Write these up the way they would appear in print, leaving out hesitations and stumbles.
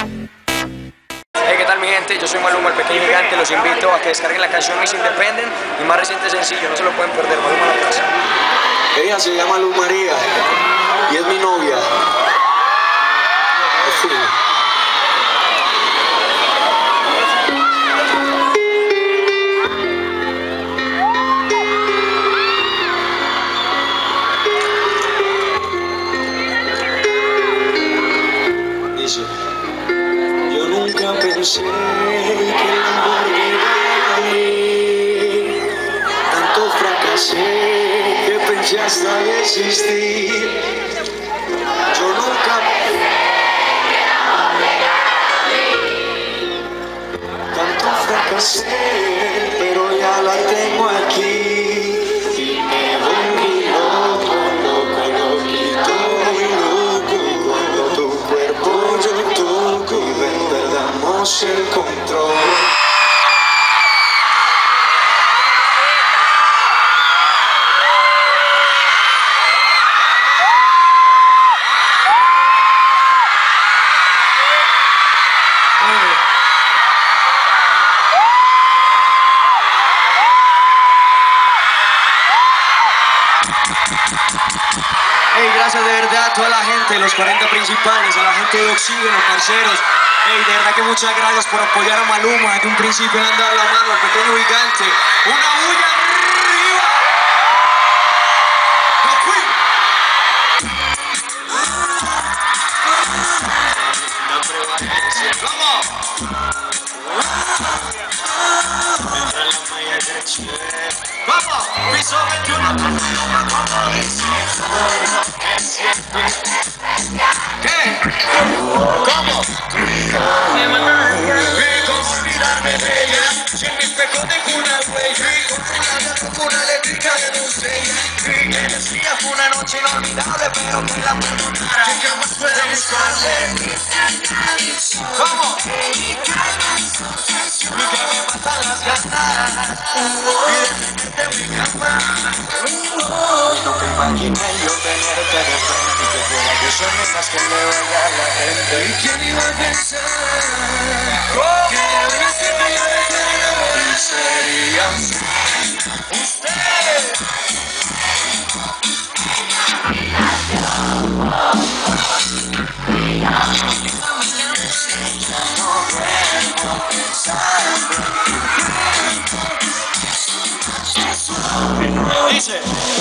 Hey, ¿qué tal mi gente? Yo soy Maluma, el pequeño gigante. Los invito a que descarguen la canción Miss Independent, mi más reciente sencillo, no se lo pueden perder. Maluma a la casa. Ella se llama Luz María y es mi novia. Sí. Dice, yo nunca pensé que el amor llegara a mí, tanto fracasé que pensé hasta desistir. Yo nunca tanto fracasé, pero ya la tengo aquí y me volví loco, loquito y loco. Cuando tu cuerpo yo toco y perdamos el control. Hey, gracias de verdad a toda la gente, los 40 principales, a la gente de Oxígeno, parceros. Hey, de verdad que muchas gracias por apoyar a Maluma. Desde un principio le han dado la mano al pequeño gigante. ¡Una bulla arriba! ¡No fui! ¡Vamos! ¡Vamos! ¡Piso 21! ¿Qué? ¿Cómo? Vi cómo olvidarme de ella, si en mi espejo tengo una huella, vi como una eléctrica de doncella, vi que decía fue una noche inolvidable, pero que la perdonara, que jamás pueda buscarle. ¿Cómo? Y que me matan las ganas, y de mi cama. Nunca imaginé yo tenerte de frente y que fuera que son más que le vaya a la gente. ¿Y quién iba a pensar que la vez que me dejara sería usted? Dice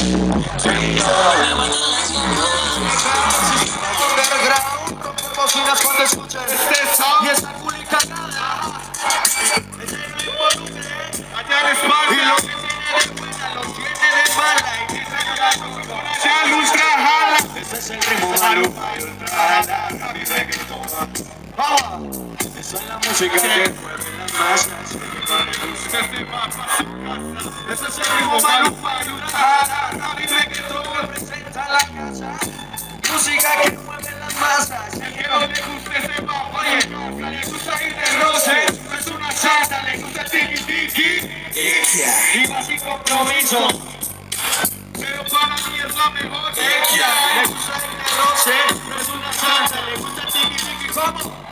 bocinas cuando escuchen este sound y esa culica nada. Y lo que tiene de buena lo tiene de mala y que se ilustra jala. Ese es el ritmo Maluma. Vamos. Esa es la música que mueve las masas. Ese es el ritmo Maluma. Y reggaetón representa la casa. Música que mueve las masas. El que no le guste se va. Oye, le gusta ir de roce. No es una salsa, le gusta el tiki tiki. Y va sin compromiso. Pero para mí es la mejor. Le gusta ir de roce. No es una salsa, le gusta el tiki tiki. ¿Cómo?